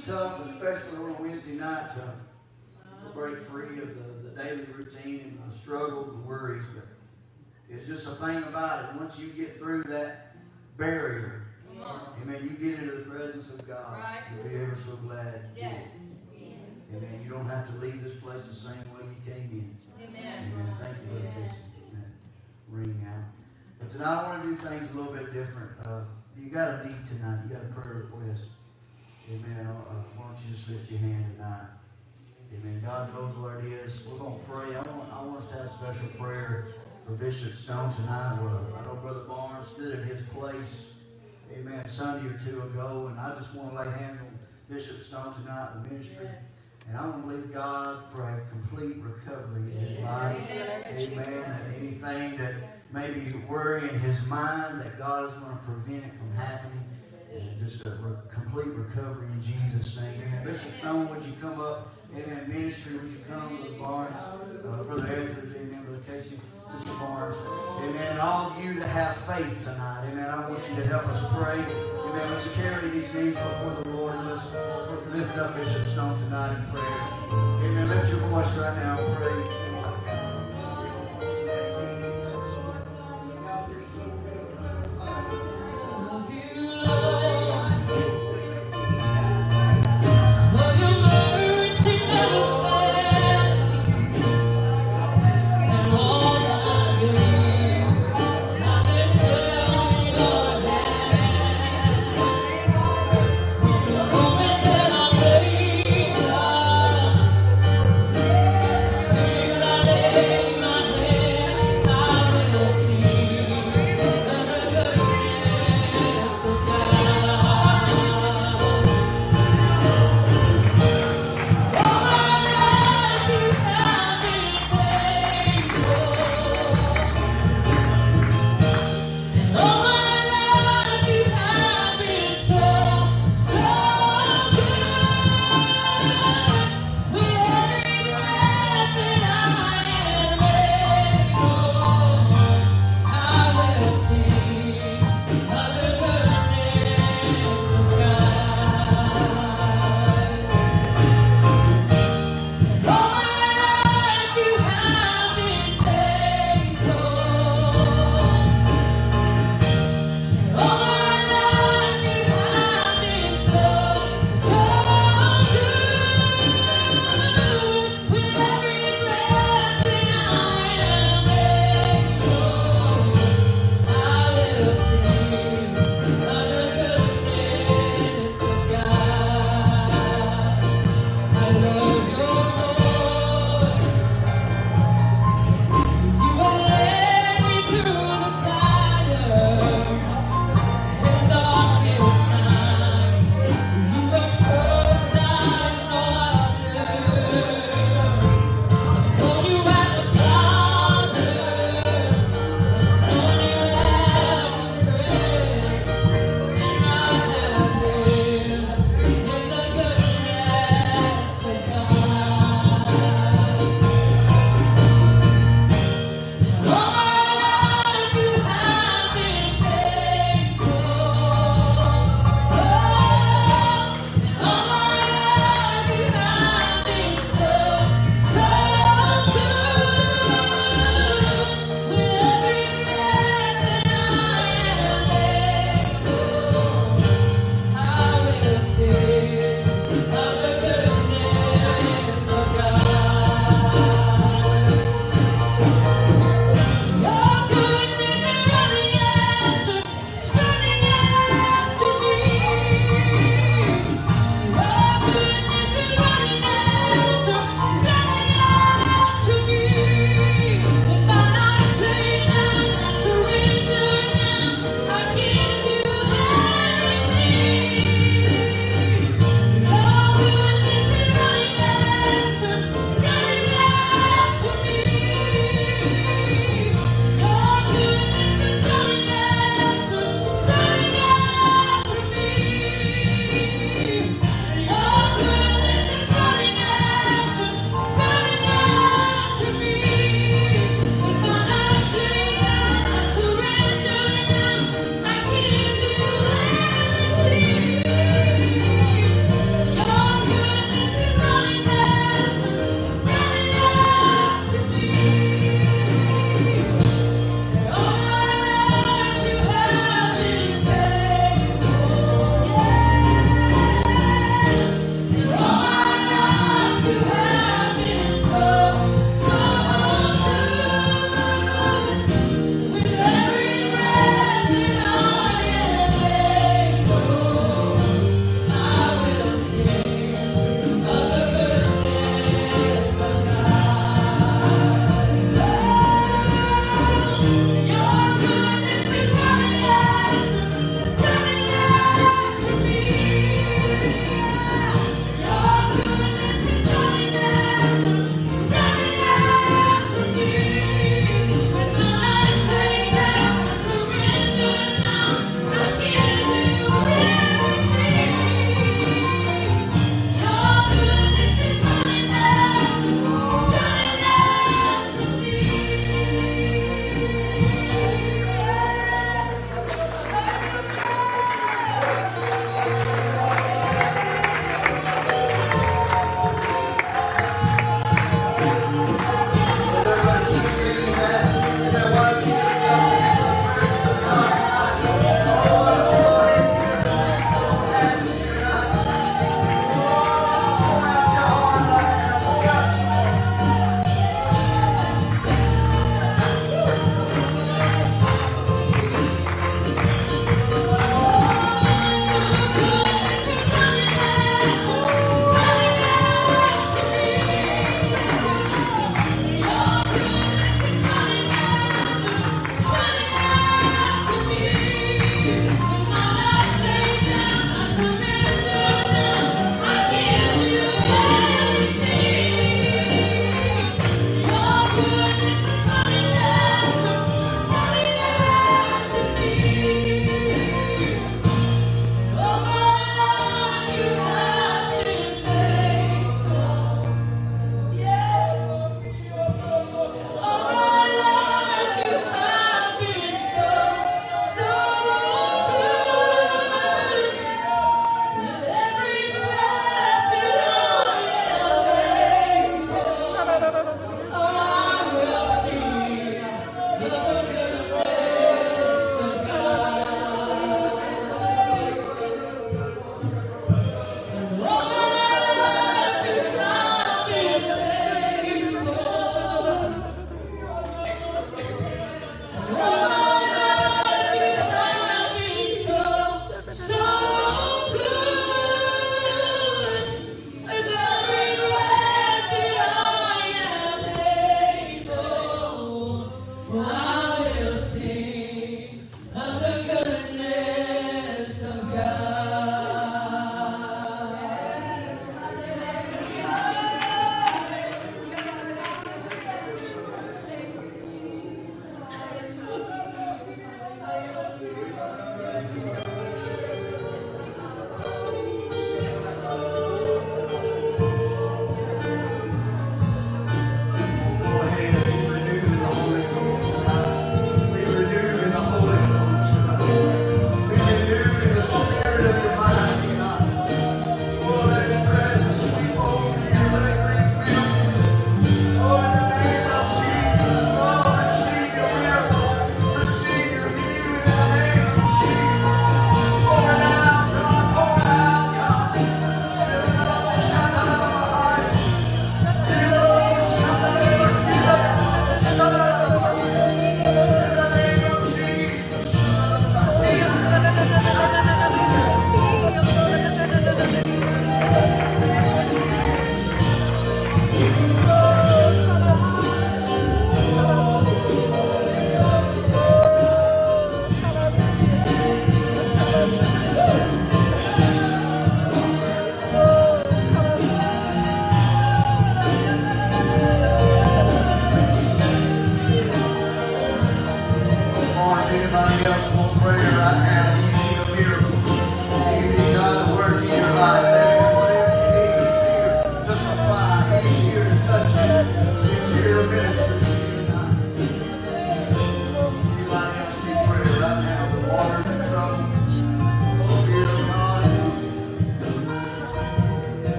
It's tough, especially on a Wednesday night, to break free of the daily routine and the struggle and the worries. But it's just a thing about it. Once you get through that barrier, amen, you get into the presence of God. Right. You'll be ever so glad. Yes. Amen. You don't have to leave this place the same way you came in. Amen. Amen. Thank you for getting that ring out. But tonight I want to do things a little bit different. You got a need tonight. You got a prayer request. Amen. Why don't you just lift your hand tonight? Amen. God knows what it is. We're going to pray. I want us to have a special prayer for Bishop Stone tonight. I know Brother Barnes stood at his place, amen, Sunday or two ago, and I just want to lay hands on Bishop Stone tonight in the ministry. And I want to believe God for a complete recovery in his life. Amen. And anything that may be worrying his mind, that God is going to prevent it from happening. And just a complete recovery in Jesus' name. Amen. Bishop Stone, would you come up? Amen. Ministry, would you come? Brother Barnes, Brother Etheridge, amen. Brother Casey, Sister Barnes. Amen. All of you that have faith tonight, amen, I want you to help us pray. Amen. Let's carry these needs before the Lord. Let's lift up Bishop Stone tonight in prayer. Amen. Lift your voice right now and pray. Yeah.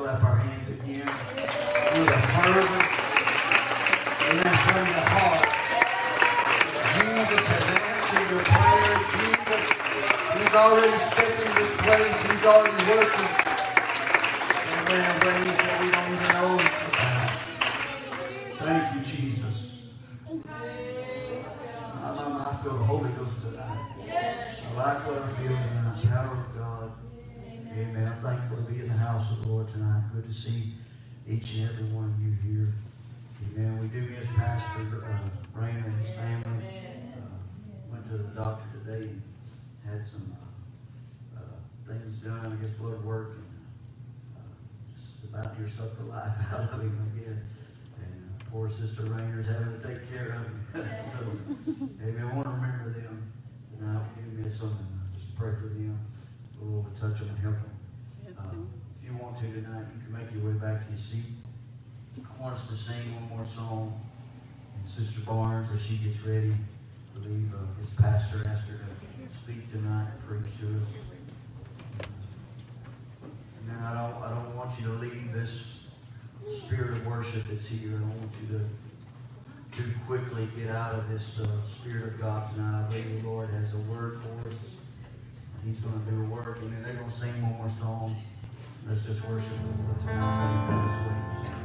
clap our hands again with a fervor. Amen. From the heart. Jesus has answered your prayer. Jesus, He's already stepped in this place. He's already working in ways that we don't even know about. Thank you, Jesus. I feel the Holy Ghost tonight. I like what I feel tonight. Power of God. Amen. I'm thankful to be in the house of the Lord tonight. Good to see each and every one of you here. Amen. We do miss Pastor Rainer and his family. Went to the doctor today and had some things done. I guess blood work and just about near sucked the life out of him, I guess. And poor Sister Rainer's having to take care of him. So, amen. I want to remember them tonight. We do miss them and just pray for them. The Lord will touch them and help them. If you want to tonight, you can make your way back to your seat. I want us to sing one more song. And Sister Barnes, as she gets ready to leave, his pastor asked her to speak tonight and preach to us. And I don't want you to leave this spirit of worship that's here. I don't want you to too quickly get out of this spirit of God tonight. I believe the Lord has a word for us. He's going to do a work, and then they're going to sing one more song. Let's just worship the Lord tonight. Let Him have His way.